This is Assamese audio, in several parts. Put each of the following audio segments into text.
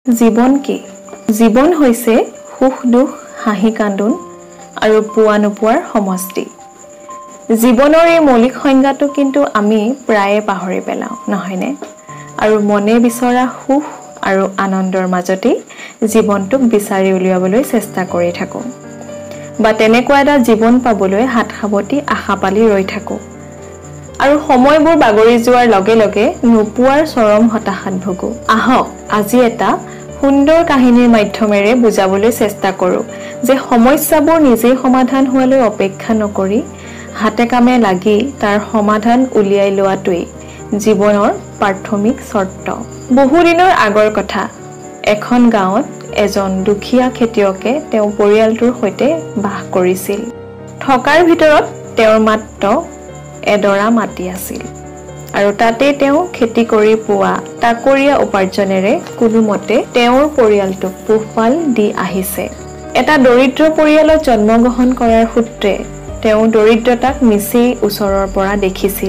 জীৱন কি? জীৱন হৈছে সুখ দুখ, হাঁহি কান্দোন আৰু পোৱা নোপোৱাৰ সমষ্টি। জীৱনৰ এই মৌলিক সংজ্ঞাটো কিন্তু আমি প্ৰায়ে পাহৰি পেলাওঁ, নহয়নে? আৰু মনে বিচৰা সুখ আৰু আনন্দৰ মাজতেই জীৱনটোক বিচাৰি উলিয়াবলৈ চেষ্টা কৰি থাকোঁ। বা তেনেকুৱা এটা জীৱন পাবলৈ হাত সাৱটি আশা পালি ৰৈ থাকোঁ। আৰু সময়বোৰ বাগৰি যোৱাৰ লগে লগে নোপোৱাৰ চৰম হতাশাত ভুগোঁ। আহক আজি এটা সুন্দৰ কাহিনীৰ মাধ্যমেৰে বুজাবলৈ চেষ্টা কৰোঁ যে সমস্যাবোৰ নিজেই সমাধান হোৱালৈ অপেক্ষা নকৰি হাতে কামে লাগি তাৰ সমাধান উলিয়াই লোৱাটোৱেই জীৱনৰ প্ৰাথমিক চৰ্ত। বহুদিনৰ আগৰ কথা, এখন গাঁৱত এজন দুখীয়া খেতিয়কে তেওঁৰ পৰিয়ালটোৰ সৈতে বাস কৰিছিল। থকাৰ ভিতৰত তেওঁৰ মাত্ৰ এডৰা মাটি আছিল আৰু তাতে তেওঁ খেতি কৰি পোৱা তাকৰীয়া উপাৰ্জনেৰে কোনোমতে তেওঁৰ পৰিয়ালটোক পোহপাল দি আহিছে। এটা দৰিদ্ৰ পৰিয়ালত জন্মগ্ৰহণ কৰাৰ সূত্ৰে তেওঁ দৰিদ্ৰতাক নিচেই ওচৰৰ পৰা দেখিছিল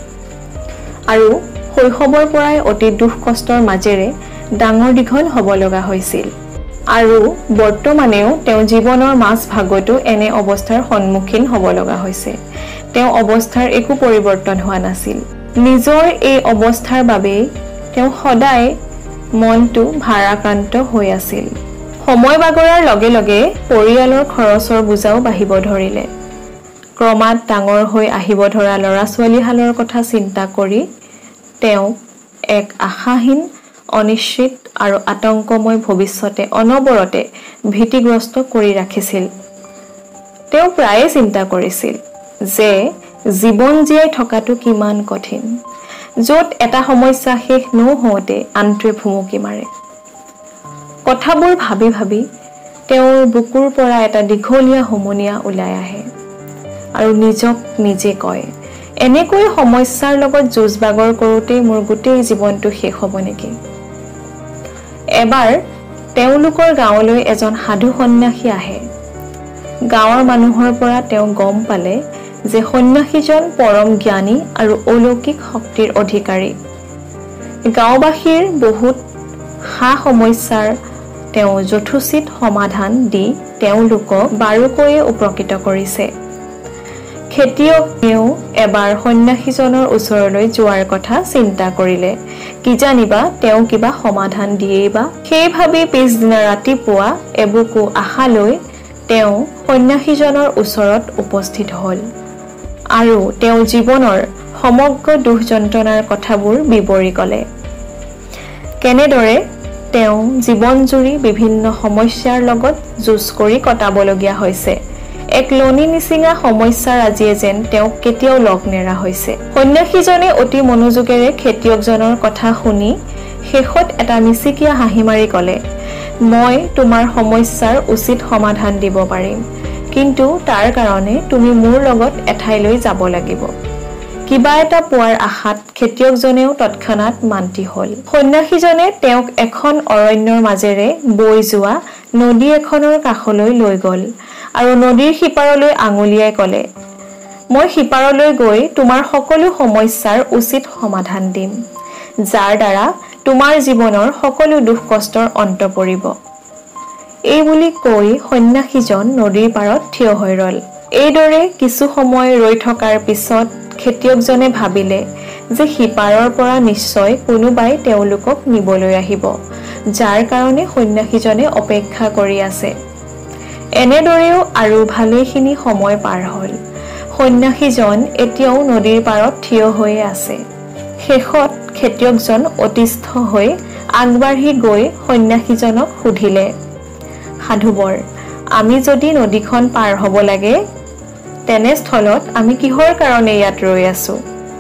আৰু শৈশৱৰ পৰাই অতি দুখ কষ্টৰ মাজেৰে ডাঙৰ দীঘল হ'ব লগা হৈছিল। আৰু বৰ্তমানেও তেওঁ জীৱনৰ মাজ ভাগতো এনে অৱস্থাৰ সন্মুখীন হ'ব লগা হৈছে। তেওঁ অৱস্থাৰ একো পৰিৱৰ্তন হোৱা নাছিল। নিজৰ এই অৱস্থাৰ বাবেই তেওঁ সদায় মনটো ভাৰাক্ৰান্ত হৈ আছিল। সময় বাগৰাৰ লগে লগে পৰিয়ালৰ খৰচৰ বোজাও বাঢ়িব ধৰিলে। ক্ৰমাৎ ডাঙৰ হৈ আহিব ধৰা ল'ৰা ছোৱালীহালৰ কথা চিন্তা কৰি তেওঁ এক আশাহীন, অনিশ্চিত আৰু আতংকময় ভৱিষ্যতে অনবৰতে ভীতিগ্ৰস্ত কৰি ৰাখিছিল। তেওঁ প্ৰায়ে চিন্তা কৰিছিল যে জীৱন জীয়াই থকাটো কিমান কঠিন, য'ত এটা সমস্যা শেষ নহওঁতে আনটোৱে ভুমুকি মাৰে। কথাবোৰ ভাবি ভাবি তেওঁৰ বুকুৰ পৰা এটা দীঘলীয়া হুমুনিয়া ওলাই আহে আৰু নিজক নিজে কয়, এনেকৈ সমস্যাৰ লগত যুঁজ বাগৰ কৰোঁতেই মোৰ গোটেই জীৱনটো শেষ হ'ব নেকি? এবাৰ তেওঁলোকৰ গাঁৱলৈ এজন সাধু সন্ন্যাসী আহে। গাঁৱৰ মানুহৰ পৰা তেওঁ গম পালে যে সন্ন্যাসীজন পৰম জ্ঞানী আৰু অলৌকিক শক্তিৰ অধিকাৰী। গাঁওবাসীৰ বহুত সা সমস্যাৰ তেওঁ যথোচিত সমাধান দি তেওঁলোকক বাৰুকৈয়ে উপকৃত কৰিছে। খেতিয়কেও এবাৰ সন্ন্যাসীজনৰ ওচৰলৈ যোৱাৰ কথা চিন্তা কৰিলে, কিজানিবা তেওঁ কিবা সমাধান দিয়েই বা। সেই ভাবি পিছদিনা ৰাতিপুৱা এবুকু আশা লৈ তেওঁ সন্ন্যাসীজনৰ ওচৰত উপস্থিত হ'ল আৰু তেওঁ জীৱনৰ সমগ্ৰ দুখ যন্ত্ৰণাৰ কথাবোৰ বিৱৰি ক'লে। কেনেদৰে তেওঁ জীৱনজুৰি বিভিন্ন সমস্যাৰ লগত যুঁজ কৰি কটাবলগীয়া হৈছে। এক লনি নিচিঙা সমস্যাৰাজিয়ে যেন তেওঁক কেতিয়াও লগ নেৰা হৈছে। সন্ন্যাসীজনে অতি মনোযোগেৰে খেতিয়কজনৰ কথা শুনি শেষত এটা মিচিকীয়া হাঁহি মাৰি ক'লে, মই তোমাৰ সমস্যাৰ উচিত সমাধান দিব পাৰিম, কিন্তু তাৰ কাৰণে তুমি মোৰ লগত এঠাইলৈ যাব লাগিব। কিবা এটা পোৱাৰ আশাত খেতিয়কজনেও তৎক্ষণাৎ মান্তি হ'ল। সন্ন্যাসীজনে তেওঁক এখন অৰণ্যৰ মাজেৰে বৈ যোৱা নদী এখনৰ কাষলৈ লৈ গ'ল আৰু নদীৰ সিপাৰলৈ আঙুলিয়াই ক'লে, মই সিপাৰলৈ গৈ তোমাৰ সকলো সমস্যাৰ উচিত সমাধান দিম, যাৰ দ্বাৰা তোমাৰ জীৱনৰ সকলো দুখ কষ্টৰ অন্ত পৰিব। এই বুলি কৈ সন্ন্যাসীজন নদীৰ পাৰত থিয় হৈ ৰ'ল। এইদৰে কিছু সময় ৰৈ থকাৰ পিছত খেতিয়কজনে ভাবিলে যে সিপাৰৰ পৰা নিশ্চয় কোনোবাই তেওঁলোকক নিবলৈ আহিব, যাৰ কাৰণে সন্ন্যাসীজনে অপেক্ষা কৰি আছে। এনেদৰেও আৰু ভালেখিনি সময় পাৰ হ'ল। সন্ন্যাসীজন এতিয়াও নদীৰ পাৰত থিয় হৈয়ে আছে। শেষত খেতিয়কজন অতিষ্ঠ হৈ আগবাঢ়ি গৈ সন্ন্যাসীজনক সুধিলে, সাধুবৰ, আমি যদি নদীখন পাৰ হ'ব লাগে, তেনেস্থলত আমি কিহৰ কাৰণে ইয়াত ৰৈ আছো?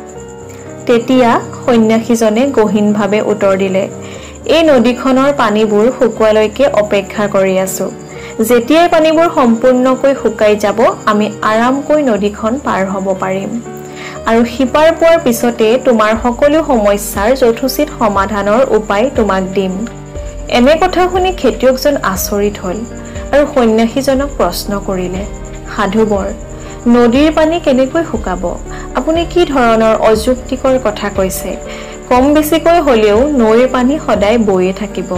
তেতিয়া সন্ন্যাসীজনে গহীনভাৱে উত্তৰ দিলে, এই নদীখনৰ পানীবোৰ শুকোৱালৈকে অপেক্ষা কৰি আছো। যেতিয়াই পানীবোৰ সম্পূৰ্ণকৈ শুকাই যাব, আমি আৰামকৈ নদীখন পাৰ হ'ব পাৰিম আৰু সিপাৰ পোৱাৰ পিছতে তোমাৰ সকলো সমস্যাৰ যথোচিত সমাধানৰ উপায় তোমাক দিম। এনে কথা শুনি খেতিয়কজন আচৰিত হ'ল আৰু সন্ন্যাসীজনক প্ৰশ্ন কৰিলে, সাধুবৰ, নদীৰ পানী কেনেকৈ শুকাব? আপুনি কি ধৰণৰ অযুক্তিকৰ কথা কৈছে? কম বেছিকৈ হ'লেও নৈৰ পানী সদায় বৈয়ে থাকিব।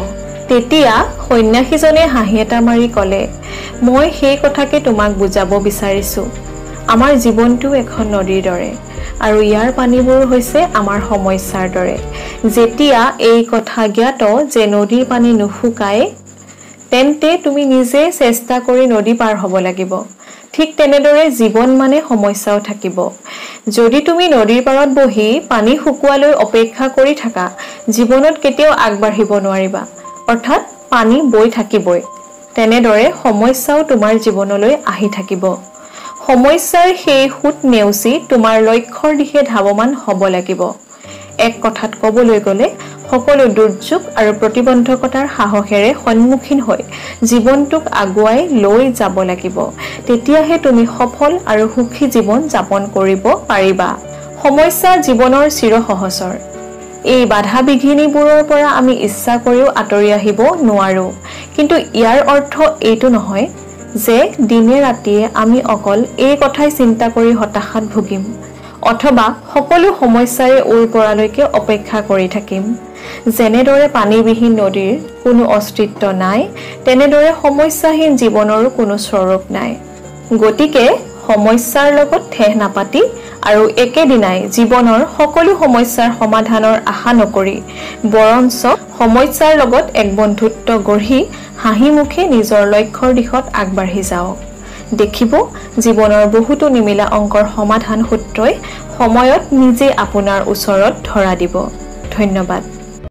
তেতিয়া সন্যাসীজনে হাঁহি এটা মাৰি ক'লে, মই সেই কথাকে তোমাক বুজাব বিচাৰিছোঁ। আমাৰ জীৱনটো এখন নদীৰ দৰে আৰু ইয়াৰ পানীবোৰ হৈছে আমাৰ সমস্যাৰ দৰে। যেতিয়া এই কথা জ্ঞাত যে নদীৰ পানী নুশুকায়, তেন্তে তুমি নিজে চেষ্টা কৰি নদী পাৰ হ'ব লাগিব। ঠিক তেনেদৰে জীৱন মানে সমস্যাও থাকিব। যদি তুমি নদীৰ পাৰত বহি পানী শুকোৱালৈ অপেক্ষা কৰি থাকা, জীৱনত কেতিয়াও আগবাঢ়িব নোৱাৰিবা, অৰ্থাৎ পানী বৈ থাকিবই। তেনেদৰে সমস্যাও তোমাৰ জীৱনলৈ আহি থাকিব। সমস্যাৰ সেই সোঁত নেওচি তোমাৰ লক্ষ্যৰ দিশে ধাৱমান হ'ব লাগিব। এক কথাত ক'বলৈ গ'লে সকলো দুৰ্যোগ আৰু প্ৰতিবন্ধকতাৰ সাহসেৰে সন্মুখীন হৈ জীৱনটোক আগুৱাই লৈ যাব লাগিব। তেতিয়াহে তুমি সফল আৰু সুখী জীৱন যাপন কৰিব পাৰিবা। সমস্যা জীৱনৰ চিৰসহচৰ। এই বাধা বিঘিনিবোৰৰ পৰা আমি ইচ্ছা কৰিও আঁতৰি আহিব নোৱাৰোঁ। কিন্তু ইয়াৰ অৰ্থ এইটো নহয় যে দিনে ৰাতিয়ে আমি অকল এই কথাই চিন্তা কৰি হতাশাত ভুগিম অথবা সকলো সমস্যাৰে ওৰ পৰালৈকে অপেক্ষা কৰি থাকিম। যেনেদৰে পানীবিহীন নদীৰ কোনো অস্তিত্ব নাই, তেনেদৰে সমস্যাহীন জীৱনৰো কোনো স্বৰূপ নাই। গতিকে সমস্যাৰ লগত ঠেহ নাপাতি আৰু একেদিনাই জীৱনৰ সকলো সমস্যাৰ সমাধানৰ আশা নকৰি বৰঞ্চ সমস্যাৰ লগত এক বন্ধুত্ব গঢ়ি হাঁহি মুখে নিজৰ লক্ষ্যৰ দিশত আগবাঢ়ি যাওক। দেখিব জীৱনৰ বহুতো নিমিলা অংকৰ সমাধান সূত্ৰই সময়ত নিজে আপোনাৰ ওচৰত ধৰা দিব। ধন্যবাদ।